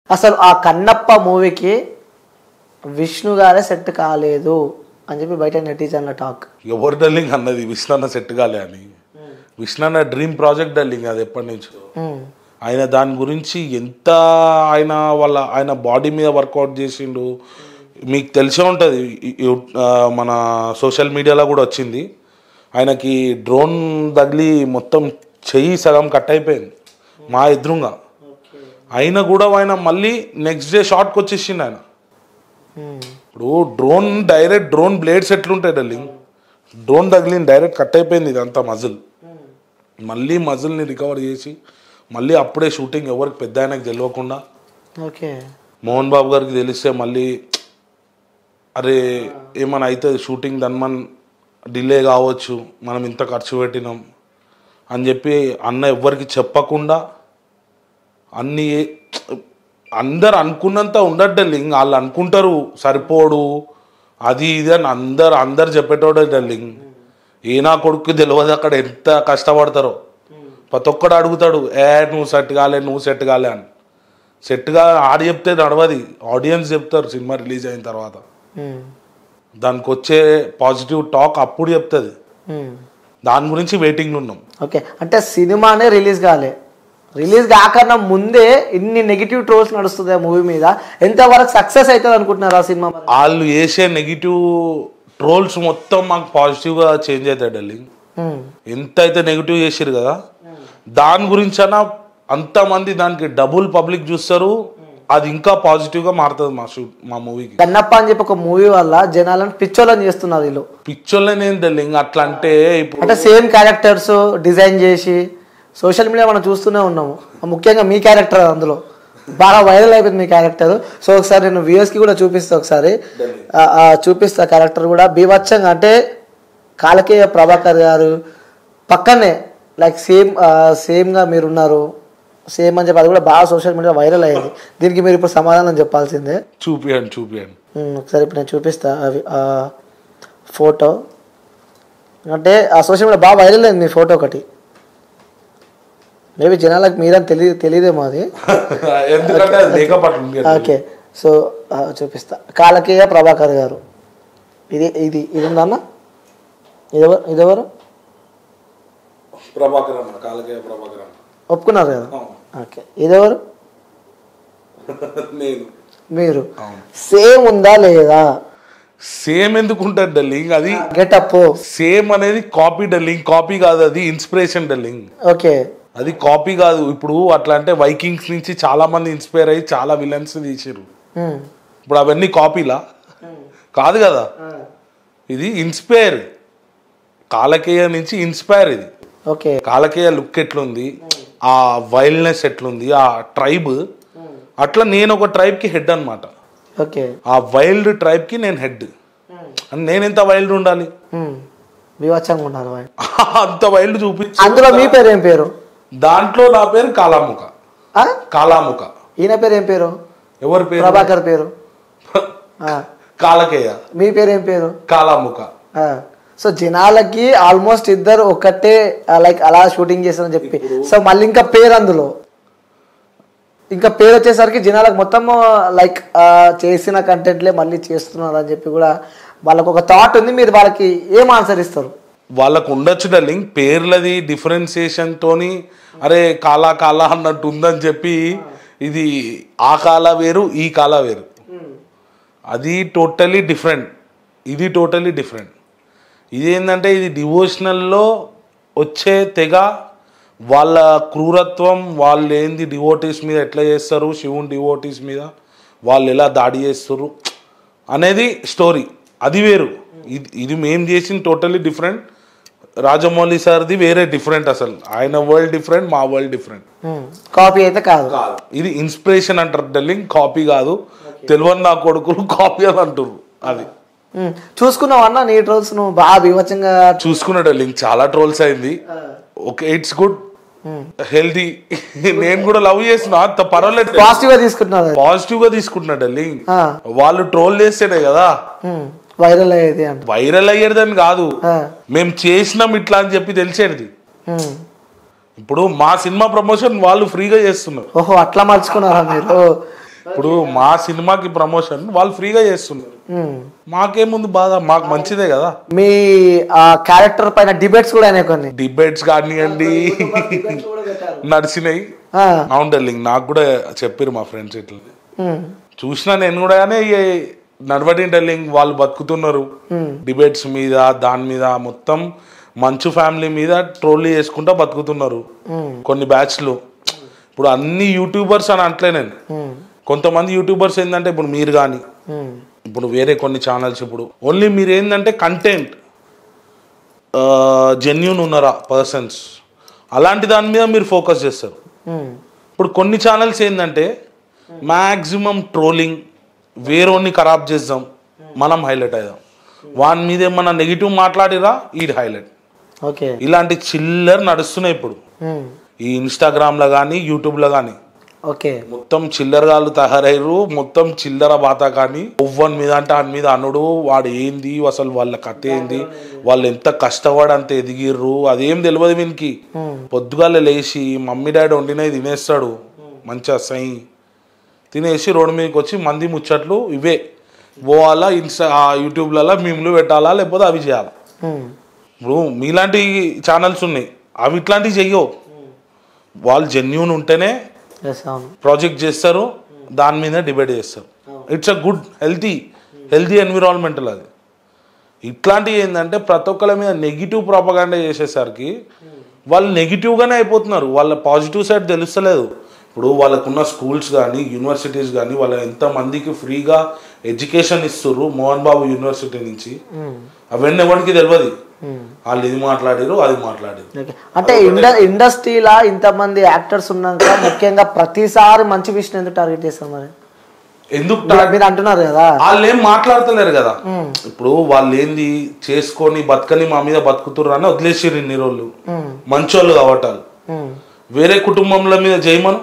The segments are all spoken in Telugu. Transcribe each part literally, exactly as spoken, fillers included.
అసలు ఆ కన్నప్ప మూవీకి విష్ణు గారే సెట్ కాలేదు అని చెప్పి బయట నెటిజన్ల టాక్. ఎవరు డల్లింగ్ అన్నది విష్ణు అన్న సెట్ కాలే అని? విష్ణు అన్న డ్రీమ్ ప్రాజెక్ట్ డల్లింగ్ అది ఎప్పటి నుంచో. ఆయన దాని గురించి ఎంత ఆయన వాళ్ళ ఆయన బాడీ మీద వర్కౌట్ చేసిండు మీకు తెలిసే ఉంటుంది. మన సోషల్ మీడియాలో కూడా వచ్చింది. ఆయనకి డ్రోన్ తగిలి మొత్తం చెయ్యి సగం కట్ అయిపోయింది మా ఎదురుగా. అయినా కూడా ఆయన మళ్ళీ నెక్స్ట్ డే షాట్కి వచ్చేసిండు ఆయన. ఇప్పుడు డ్రోన్ డైరెక్ట్ డ్రోన్ బ్లేడ్స్ ఎట్లుంటాయి డల్లింగ్, డ్రోన్ తగిలింది డైరెక్ట్ కట్ అయిపోయింది ఇదంతా మజిల్. మళ్ళీ మజిల్ని రికవర్ చేసి మళ్ళీ అప్పుడే షూటింగ్ ఎవరికి పెద్ద ఆయనకు తెలియకుండా ఓకే మోహన్ బాబు గారికి తెలిస్తే మళ్ళీ అరే ఏమైనా అవుతుంది షూటింగ్ దన్మన్ డిలే కావచ్చు మనం ఇంత ఖర్చు పెట్టినాం అని చెప్పి అన్న ఎవ్వరికి చెప్పకుండా అన్నీ అందరు అనుకున్నంత ఉండడు లింగ్. వాళ్ళు అనుకుంటారు సరిపోడు అది ఇది అని అందరు అందరు చెప్పేటోడే డల్లింగ్. ఏనా కొడుకు తెలియదు అక్కడ ఎంత కష్టపడతారో. ప్రతి ఒక్కడు అడుగుతాడు ఏ నువ్వు సెట్ కాలే నువ్వు సెట్ కాలే అని. సెట్గా ఆడి చెప్తే నడవది, ఆడియన్స్ చెప్తారు సినిమా రిలీజ్ అయిన తర్వాత. దానికి వచ్చే పాజిటివ్ టాక్ అప్పుడు చెప్తుంది. దాని గురించి వెయిటింగ్ ఉన్నాం. ఓకే అంటే సినిమానే రిలీజ్ కాలే, రిలీజ్ కాకన్నా ముందే ఇన్ని నెగిటివ్ ట్రోల్స్ నడుస్తుంది ఆ మూవీ మీద. ఎంతవరకు సక్సెస్ అవుతుంది అనుకుంటున్నారు ఆ సినిమా? వాళ్ళు వేసే నెగిటివ్ ట్రోల్స్ మొత్తం మాకు పాజిటివ్గా చేంజ్ అవుతాయి డార్లింగ్. ఎంత అయితే నెగిటివ్ చేసారు కదా దాని గురించి అన్నా అంతమంది దానికి డబుల్ పబ్లిక్ చూస్తారు. అది ఇంకా పాజిటివ్ గా మారుతుంది మా షూట్ మా మూవీకి. కన్నప్ప అని చెప్పి ఒక మూవీ వల్ల జనాలను పిచ్చోళ్ళని చేస్తున్నారు వీళ్ళు. పిచ్చోళ్ళని ఏం తెలియదు అట్లా అంటే ఇప్పుడు అంటే సేమ్ క్యారెక్టర్స్ డిజైన్ చేసి సోషల్ మీడియా మనం చూస్తూనే ఉన్నాము. ముఖ్యంగా మీ క్యారెక్టర్ అందులో బాగా వైరల్ అయిపోయింది మీ క్యారెక్టర్. సో ఒకసారి నేను వ్యూయర్స్ కి కూడా చూపిస్తా, ఒకసారి చూపిస్తా క్యారెక్టర్ కూడా బీభత్సంగా. అంటే కాలకేయ ప్రభాకర్ గారు పక్కనే లైక్ సేమ్ సేమ్గా మీరున్నారు సేమ్ అని చెప్పి అది కూడా బాగా సోషల్ మీడియా వైరల్ అయ్యింది. దీనికి మీరు ఇప్పుడు సమాధానం చెప్పాల్సిందే. చూపియండి చూపియండి ఒకసారి ఇప్పుడు నేను చూపిస్తా అవి ఫోటో. అంటే ఆ సోషల్ మీడియా బాగా వైరల్ అయింది మీ ఫోటో ఒకటి. మేబీ జనాలకు మీరని తెలియ తెలియదేమో అది. ఓకే సో చూపిస్తా. కాలకేయ ప్రభాకర్ గారు ఇది ఇది ఇది ఉందన్న ఇదెవరు ఇదెవరు ప్రభాకర్ అన్న కాలకేయ ప్రభాకర్ అన్న ఒప్పుకున్నారు కదా. ఓకే ఇదెవరు మీరు సేమ్ ఉందా లేదా? సేమ్ ఎందుకు ఉంటుంది డల్లింగ్? అది గెటప్ సేమ్ అనేది కాపీ డల్లింగ్, కాపీ కాదు అది ఇన్స్పిరేషన్ డల్లింగ్. ఓకే అది కాపీ కాదు. ఇప్పుడు అట్లా అంటే వైకింగ్స్ నుంచి చాలా మంది ఇన్స్పైర్ అయ్యి చాలా విలన్స్ తీసారు. ఇప్పుడు అవన్నీ కాపీలా కాదు కదా, ఇది ఇన్స్పైర్ కాలకేయ నుంచి ఇన్స్పైర్. ఇది ఓకే కాలకేయ లుక్ ఎట్లుంది, ఆ వైల్డ్నెస్ ఎట్లుంది, ఆ ట్రైబ్ అట్లా నేను ఒక ట్రైబ్ కి హెడ్ అనమాట. ఓకే ఆ వైల్డ్ ట్రైబ్ కి నేను హెడ్. నేను ఎంత వైల్డ్ ఉండాలి, అంత వైల్డ్ చూపించి. అందులో మీ పేరు ఏం పేరు? దాంట్లో నా పేరు కాలాముఖ. కాలాముఖ. ఈయన పేరు ఏం పేరు? ఎవరి పేరు? ప్రభాకర్ పేరు కాలకేయ. మీ పేరు ఏం పేరు? కాలాముఖ. సో జనాలకి ఆల్మోస్ట్ ఇద్దరు ఒకటే లైక్ అలా షూటింగ్ చేస్తారని చెప్పి, సో మళ్ళీ ఇంకా పేరు అందులో ఇంకా పేరు వచ్చేసరికి జనాలకు మొత్తం లైక్ చేసిన కంటెంట్లే మళ్ళీ చేస్తున్నారు అని చెప్పి కూడా వాళ్ళకు ఒక థాట్ ఉంది. మీరు వాళ్ళకి ఏం ఆన్సర్ ఇస్తారు? వాళ్ళకు ఉండొచ్చు డార్లింగ్, పేర్లది డిఫరెన్సియేషన్ తోని అరే కాలా కాలా అన్నట్టు ఉందని చెప్పి ఇది ఆ కాల వేరు ఈ కాల వేరు, అది టోటలీ డిఫరెంట్, ఇది టోటలీ డిఫరెంట్. ఇదేంటంటే ఇది డివోషనల్లో వచ్చే తెగ, వాళ్ళ క్రూరత్వం, వాళ్ళు ఏంది డివోటీస్ మీద ఎట్లా చేస్తారు, శివుని డివోటీస్ మీద వాళ్ళు ఎలా దాడి చేస్తారు అనేది స్టోరీ, అది వేరు. ఇది ఇది మేము చేసిన టోటలీ డిఫరెంట్. రాజమౌళి సార్ది వేరే డిఫరెంట్, అసలు ఆయన వరల్డ్ డిఫరెంట్, మా వరల్డ్ డిఫరెంట్. కాపీ అయితే కాదు, ఇది ఇన్స్పిరేషన్ అంటారు డార్లింగ్, కాపీ కాదు. తెలియని నా కొడుకులు కాపీ అని అంటారు. అది చూసుకున్నావు అన్న నీ ట్రోల్స్ నువ్వు బాగా బీభత్సంగా చూసుకున్నా డార్లింగ్, చాలా ట్రోల్స్ అయింది. Okay it's good, healthy. నేను కూడా లవ్ చేస్తున్నా, అంత పర్వాలేదు, పాజిటివ్ గా తీసుకుంటున్నా పాజిటివ్ గా తీసుకుంటున్నా డార్లింగ్. వాళ్ళు ట్రోల్ చేస్తేనే కదా వైరల్ అయ్యేది. వైరల్ అయ్యేదని కాదు, మేము చేసినాం ఇట్లా అని చెప్పి తెలిసేది. ఇప్పుడు మా సినిమా ప్రమోషన్ వాళ్ళు ఫ్రీగా చేస్తున్నారు. ఓహో అట్లా మర్చుకున్నారా మీరు? ఇప్పుడు మా సినిమాకి ప్రమోషన్ వాళ్ళు ఫ్రీగా చేస్తున్నారు, మాకేముంది బాధ, మాకు మంచిదే కదా. మీ క్యారెక్టర్ పైన డిబేట్స్ కూడా అయినాయి కొన్ని. డిబేట్స్ కానివ్వండి నడిచినాయి. అవును డార్లింగ్, నాకు కూడా చెప్పారు మా ఫ్రెండ్స్ ఇట్లా, చూసినా నేను కూడా. కానీ నడవడి డార్లింగ్, వాళ్ళు బతుకుతున్నారు డిబేట్స్ మీద, దాని మీద మొత్తం మంచు ఫ్యామిలీ మీద ట్రోల్ చేసుకుంటా బతుకుతున్నారు కొన్ని బ్యాచ్లు. ఇప్పుడు అన్ని యూట్యూబర్స్ అని అంటలే నేను, కొంతమంది యూట్యూబర్స్ ఏంటంటే ఇప్పుడు మీరు కానీ ఇప్పుడు వేరే కొన్ని ఛానల్స్ ఇప్పుడు ఓన్లీ మీరు ఏంటంటే కంటెంట్ జెన్యూన్ ఉన్నారా పర్సన్స్, అలాంటి దాని మీద మీరు ఫోకస్ చేస్తారు. ఇప్పుడు కొన్ని ఛానల్స్ ఏంటంటే మ్యాక్సిమం ట్రోలింగ్, వేరేని ఖరాబ్ చేద్దాం, మనం హైలైట్ అవుదాం, వాని మీద ఏమన్నా నెగిటివ్ మాట్లాడిరా ఈ హైలైట్. ఓకే, ఇలాంటి చిల్లర్ నడుస్తున్నాయి ఇప్పుడు ఈ ఇన్స్టాగ్రామ్ లో కానీ యూట్యూబ్ లో కానీ. ఓకే, మొత్తం చిల్లరగాళ్ళు తయారయ్యారు, మొత్తం చిల్లర బాత. కానీ ఒవ్వని మీద అంటే వాని మీద అనుడు, వాడు ఏంది అసలు, వాళ్ళ కథ ఏంది, వాళ్ళు ఎంత కష్టపడి అంత ఎదిగిర్రు అదేం తెలియదు వీనికి. పొద్దుగాల లేచి మమ్మీ డాడీ వండినవి తినేస్తాడు మంచిగా సై, తినేసి రోడ్డు మీదకి వచ్చి మంది ముచ్చట్లు ఇవే పోవాలా, ఇన్స్టా యూట్యూబ్లలో మీమ్లు పెట్టాలా, లేకపోతే అవి చేయాలా. ఇప్పుడు మీలాంటి ఛానల్స్ ఉన్నాయి, అవి ఇట్లాంటివి చెయ్యవు. వాళ్ళు జెన్యూన్ ఉంటేనే ప్రాజెక్ట్ చేస్తారు, దాని మీద డిబేట్ చేస్తారు. It's a good healthy healthy environmental అది. ఇట్లాంటివి ఏంటంటే ప్రతి ఒక్కరి మీద నెగిటివ్ ప్రాపగాండా చేసేసరికి వాళ్ళు నెగిటివ్గానే అయిపోతున్నారు, వాళ్ళ పాజిటివ్ సైడ్ తెలుస్తలేదు. ఇప్పుడు వాళ్ళకున్న స్కూల్స్ కానీ యూనివర్సిటీస్ కానీ వాళ్ళ ఎంతమందికి ఫ్రీగా ఎడ్యుకేషన్ ఇస్తుర్రు మోహన్ బాబు యూనివర్సిటీ నుంచి, అవన్నీ ఎవరికి తెలియదు. వాళ్ళు ఇది మాట్లాడారు అది మాట్లాడారు. అంటే ఇండస్ట్రీలా ఇంతమంది యాక్టర్స్ ఉన్నాక ముఖ్యంగా ప్రతిసారి మంచి విషయం ఎందుకు టార్గెట్ చేస్తారు మరి? ఎందుకు మీరు అంటున్నారు కదా, వాళ్ళు ఏం మాట్లాడతలేరు కదా. ఇప్పుడు వాళ్ళు ఏంది చేసుకొని బతకని మా మీద బతుకుతుర్రు అని వదిలేసిర్రు ఇన్ని రోజులు, మంచోళ్ళు కావటాలు. వేరే కుటుంబంల మీద జయమను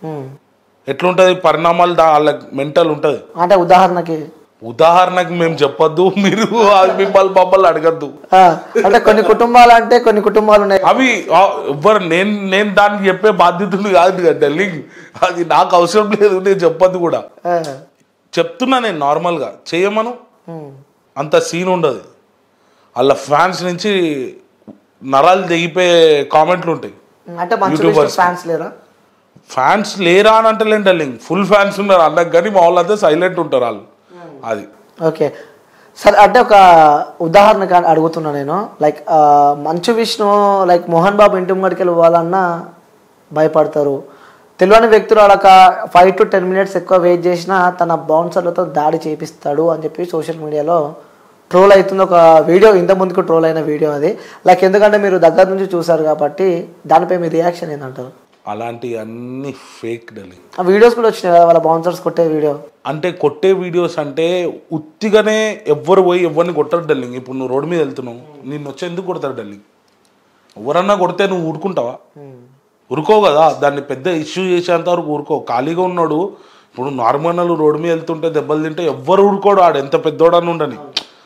ఎట్లుంటది పరిణామాలు, వాళ్ళ మెంటల్ ఉంటది. అంటే ఉదాహరణకి ఉదాహరణకి మేము చెప్పొద్దు, మీరు మిమ్మల్ని మమ్మల్ని అడగద్దు. అంటే కొన్ని కుటుంబాలు అంటే కొన్ని కుటుంబాలు ఉన్నాయి, అవి ఎవ్వరు నేను నేను దానికి చెప్పే బాధ్యతలు కాదు డార్లింగ్, అది నాకు అవసరం లేదు, నేను చెప్పొద్దు కూడా. చెప్తున్నా నేను నార్మల్గా చేయమను, అంత సీన్ ఉండదు. వాళ్ళ ఫ్యాన్స్ నుంచి నరాలు తెగిపోయే కామెంట్లు ఉంటాయి. అంటే ఫ్యాన్స్ లేరా? ఫ్యాన్స్ లేరా అని అంటలేండి డార్లింగ్, ఫుల్ ఫ్యాన్స్ ఉన్నారు అన్నకు, కానీ మా వాళ్ళంతా సైలెంట్ ఉంటారు వాళ్ళు. అది ఓకే సరే. అంటే ఒక ఉదాహరణగా అడుగుతున్నా నేను, లైక్ మంచు విష్ణు లైక్ మోహన్ బాబు ఇంటి ముంగడికి వెళ్ళి పోవాలన్నా భయపడతారు. తెలియని వ్యక్తులు వాళ్ళక ఫైవ్ టు టెన్ మినిట్స్ ఎక్కువ వెయిట్ చేసినా తన బౌన్సర్లతో దాడి చేపిస్తాడు అని చెప్పి సోషల్ మీడియాలో ట్రోల్ అవుతుంది. ఒక వీడియో ఇంత ముందుకు ట్రోల్ అయిన వీడియో అది. లైక్ ఎందుకంటే మీరు దగ్గర నుంచి చూసారు కాబట్టి దానిపై మీ రియాక్షన్ ఏంటంటారు? అలాంటి అన్ని ఫేక్ డార్లింగ్. ఆ వీడియోస్ కూడా వచ్చినాయి కదా వాళ్ళ బౌన్సర్స్ కొట్టే వీడియో. అంటే కొట్టే వీడియోస్ అంటే ఉత్తిగానే ఎవ్వరు పోయి ఎవరిని కొట్టరు డార్లింగ్. ఇప్పుడు నువ్వు రోడ్డు మీద వెళ్తున్నావు, నిన్ను వచ్చి ఎందుకు కొడతారు డార్లింగ్? ఎవరన్నా కొడితే నువ్వు ఊరుకుంటావా? ఊరుకోవు కదా. దాన్ని పెద్ద ఇష్యూ చేసేంత వరకు ఊరుకో. ఖాళీగా ఉన్నాడు ఇప్పుడు నార్మల్ రోడ్డు మీద వెళ్తుంటే దెబ్బలు తింటే ఎవ్వరు ఊరుకోడు, ఆడు ఎంత పెద్దోడని ఉండని.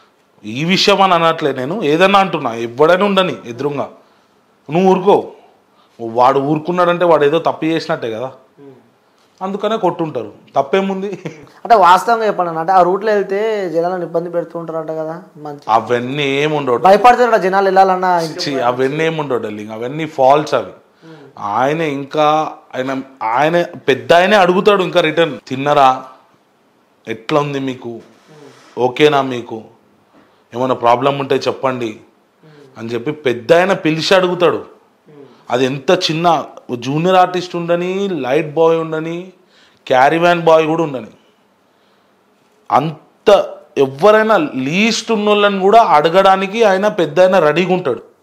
ఈ విషయం అని అనట్లే నేను, ఏదన్నా అంటున్నా, ఎవడైనా ఉండని ఎదురుగా నువ్వు ఊరుకో. వాడు ఊరుకున్నాడంటే వాడు ఏదో తప్పు చేసినట్టే కదా, అందుకనే కొట్టుంటారు. తప్పేముంది? అంటే వాస్తవంగా చెప్పండి, అంటే ఆ రూట్లో వెళ్తే జనాలను ఇబ్బంది పెడుతుంటారంట కదా. అవన్నీ ఏముండవు, భయపడుతుంట జనాలు వెళ్ళాలన్నా. అవన్నీ ఏముండవు డార్లింగ్, అవన్నీ ఫాల్స్ అవి. ఆయన ఇంకా ఆయన ఆయన పెద్ద ఆయనే అడుగుతాడు ఇంకా రిటర్న్, తిన్నరా, ఎట్లా ఉంది మీకు, ఓకేనా, మీకు ఏమైనా ప్రాబ్లం ఉంటే చెప్పండి అని చెప్పి పెద్ద ఆయన పిలిచి అడుగుతాడు. అది ఎంత చిన్న జూనియర్ ఆర్టిస్ట్ ఉండని, లైట్ బాయ్ ఉండని, క్యారీవ్యాన్ బాయ్ కూడా ఉండని, అంత ఎవరైనా లీస్ట్ ఉన్నోళ్ళని కూడా అడగడానికి ఆయన పెద్ద ఆయన రెడీగా ఉంటాడు.